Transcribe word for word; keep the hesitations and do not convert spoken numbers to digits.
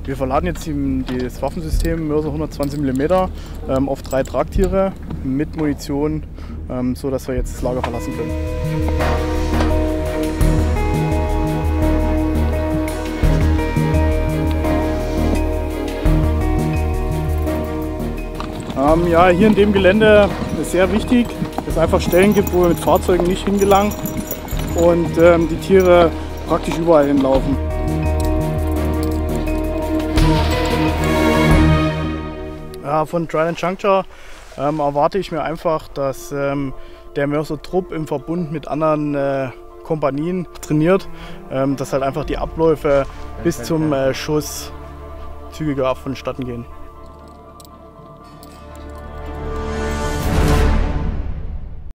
Wir verladen jetzt die, das Waffensystem Mörser hundertzwanzig Millimeter ähm, auf drei Tragtiere mit Munition, ähm, so dass wir jetzt das Lager verlassen können. Ähm, ja, hier in dem Gelände ist sehr wichtig, dass es einfach Stellen gibt, wo wir mit Fahrzeugen nicht hingelangen und ähm, die Tiere praktisch überall hinlaufen. Ja, von Trident Juncture ähm, erwarte ich mir einfach, dass ähm, der Mörser-Trupp im Verbund mit anderen äh, Kompanien trainiert, ähm, dass halt einfach die Abläufe bis zum äh, Schuss zügiger vonstatten gehen.